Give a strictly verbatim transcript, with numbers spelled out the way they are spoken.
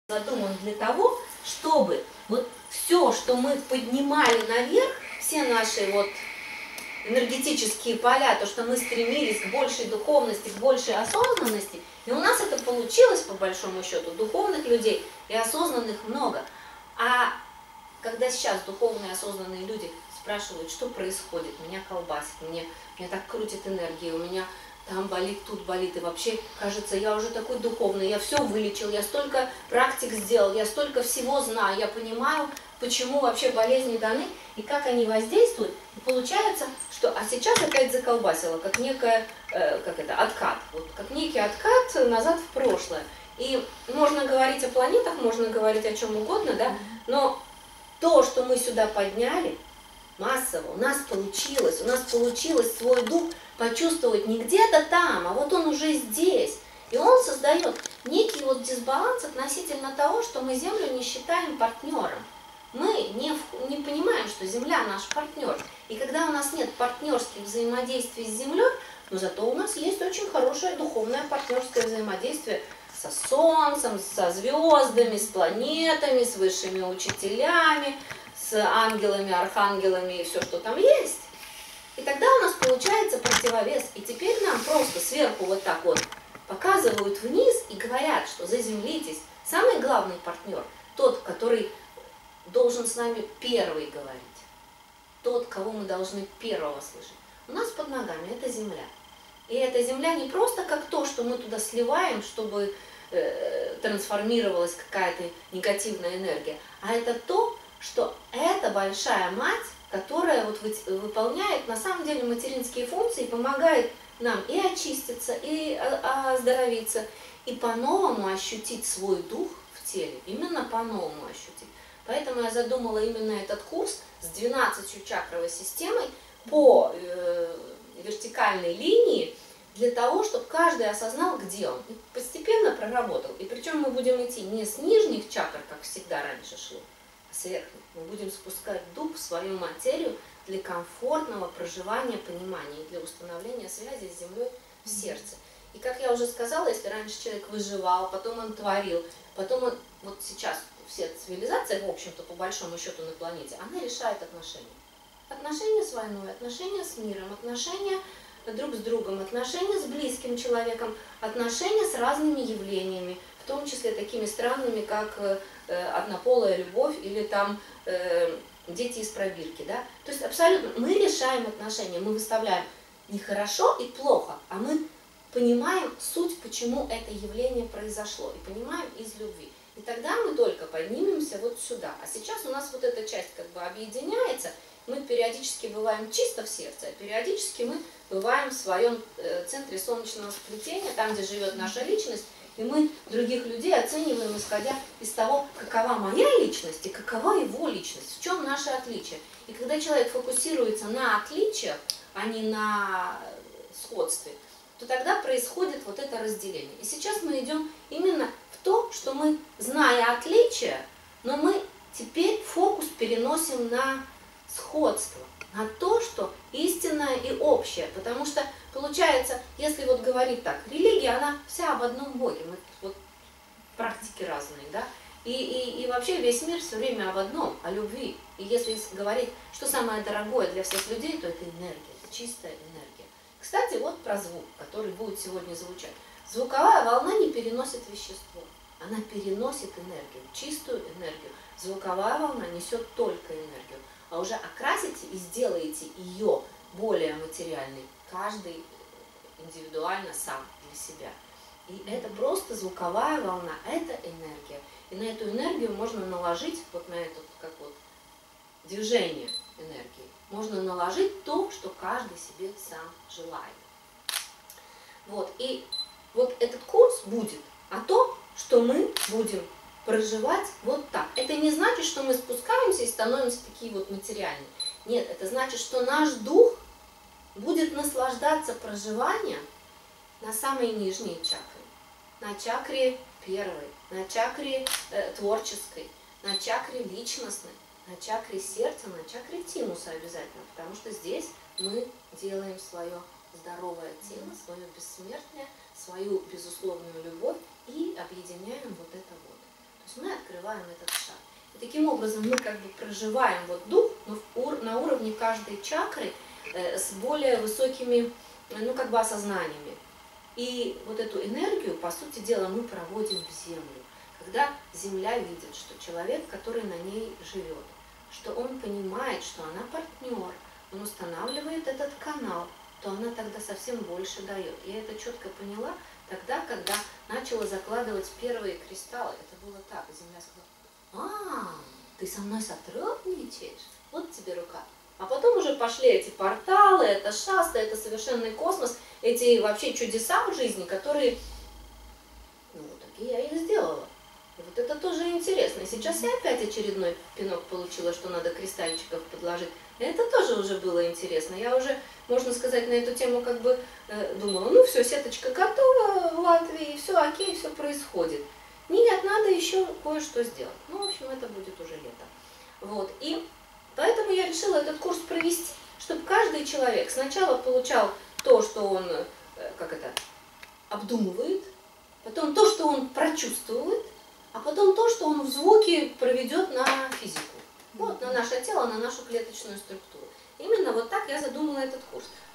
Задуман для того, чтобы вот все, что мы поднимали наверх, все наши вот энергетические поля, то, что мы стремились к большей духовности, к большей осознанности, и у нас это получилось, по большому счету, духовных людей и осознанных много. А когда сейчас духовные осознанные люди спрашивают, что происходит, меня колбасит, мне, меня так крутит энергия, у меня там болит, тут болит, и вообще, кажется, я уже такой духовный, я все вылечил, я столько практик сделал, я столько всего знаю, я понимаю, почему вообще болезни даны, и как они воздействуют, и получается, что, а сейчас опять заколбасило, как некое, э, как это, откат, вот, как некий откат назад в прошлое. И можно говорить о планетах, можно говорить о чем угодно, да, но то, что мы сюда подняли, массово, у нас получилось, у нас получилось свой дух почувствовать не где-то там, а вот он уже здесь. И он создает некий вот дисбаланс относительно того, что мы Землю не считаем партнером. Мы не, не понимаем, что Земля наш партнер. И когда у нас нет партнерских взаимодействий с Землей, но зато у нас есть очень хорошее духовное партнерское взаимодействие со Солнцем, со звездами, с планетами, с высшими учителями, с ангелами, архангелами и все, что там есть. И тогда у нас получается противовес. И теперь нам просто сверху вот так вот показывают вниз и говорят, что заземлитесь. Самый главный партнер, тот, который должен с нами первый говорить, тот, кого мы должны первого слышать. У нас под ногами это земля. И эта земля не просто как то, что мы туда сливаем, чтобы э, трансформировалась какая-то негативная энергия, а это то, что это большая мать, которая вот выполняет на самом деле материнские функции, помогает нам и очиститься, и оздоровиться, и по-новому ощутить свой дух в теле, именно по-новому ощутить. Поэтому я задумала именно этот курс с двенадцатью чакровой системой по э, вертикальной линии, для того, чтобы каждый осознал, где он, и постепенно проработал. И причем мы будем идти не с нижних чакр, как всегда раньше шло, сверху. Мы будем спускать дух в свою материю для комфортного проживания, понимания и для установления связи с Землей в сердце. И как я уже сказала, если раньше человек выживал, потом он творил, потом он, вот сейчас вся цивилизация, в общем-то, по большому счету на планете, она решает отношения. Отношения с войной, отношения с миром, отношения друг с другом, отношения с близким человеком, отношения с разными явлениями, в том числе такими странными, как э, однополая любовь или там э, дети из пробирки. Да? То есть абсолютно мы решаем отношения, мы выставляем не хорошо и плохо, а мы понимаем суть, почему это явление произошло, и понимаем из любви. И тогда мы только поднимемся вот сюда. А сейчас у нас вот эта часть как бы объединяется, мы периодически бываем чисто в сердце, а периодически мы бываем в своем центре солнечного сплетения, там, где живет наша личность, и мы других людей оцениваем, исходя из того, какова моя личность и какова его личность, в чем наше отличие. И когда человек фокусируется на отличиях, а не на сходстве, то тогда происходит вот это разделение. И сейчас мы идем именно в то, что мы, зная отличия, но мы теперь фокус переносим на сходство, на то, что истинное и общее. Потому что получается, если вот говорить так, религия, она вся об одном Боге, мы, вот, практики разные, да, и, и, и вообще весь мир все время об одном, о любви. И если говорить, что самое дорогое для всех людей, то это энергия, это чистая энергия. Кстати, вот про звук, который будет сегодня звучать. Звуковая волна не переносит вещество, она переносит энергию, чистую энергию. Звуковая волна несет только энергию. А уже окрасите и сделаете ее более материальной, каждый индивидуально сам для себя. И это просто звуковая волна, это энергия. И на эту энергию можно наложить, вот на это как вот движение энергии, можно наложить то, что каждый себе сам желает. Вот, и вот этот курс будет о том, что мы будем проживать вот так. Это не значит, что мы спускаемся и становимся такие вот материальные. Нет, это значит, что наш дух будет наслаждаться проживанием на самой нижней чакре. На чакре первой, на чакре э, творческой, на чакре личностной, на чакре сердца, на чакре тимуса обязательно. Потому что здесь мы делаем свое здоровое тело, свое бессмертие, свою безусловную любовь и объединяем вот это вот. То есть мы открываем этот шаг. И таким образом мы как бы проживаем вот дух, но на уровне каждой чакры с более высокими, ну, как бы осознаниями. И вот эту энергию, по сути дела, мы проводим в землю. Когда земля видит, что человек, который на ней живет, что он понимает, что она партнер, он устанавливает этот канал, то она тогда совсем больше дает. Я это четко поняла тогда, когда начала закладывать первые кристаллы. Это было так, земля сказала: а, ты со мной сотрудничаешь? Вот тебе рука. А потом уже пошли эти порталы, это шаста, это совершенный космос, эти вообще чудеса в жизни, которые, ну, вот такие я их сделала. И вот это тоже интересно. И сейчас я опять очередной пинок получила, что надо кристальчиков подложить. И это тоже уже было интересно. Я уже, можно сказать, на эту тему как бы э, думала, ну все, сеточка готова в Латвии, все окей, все происходит. Нет, надо еще кое-что сделать. Ну, в общем, это будет уже лето. Вот. И поэтому я решила этот курс провести, чтобы каждый человек сначала получал то, что он, э, как это, обдумывает, потом то, что он прочувствует, а потом то, что он в звуке проведет на физику. Вот, на наше тело, на нашу клеточную структуру. Именно вот так я задумала этот курс.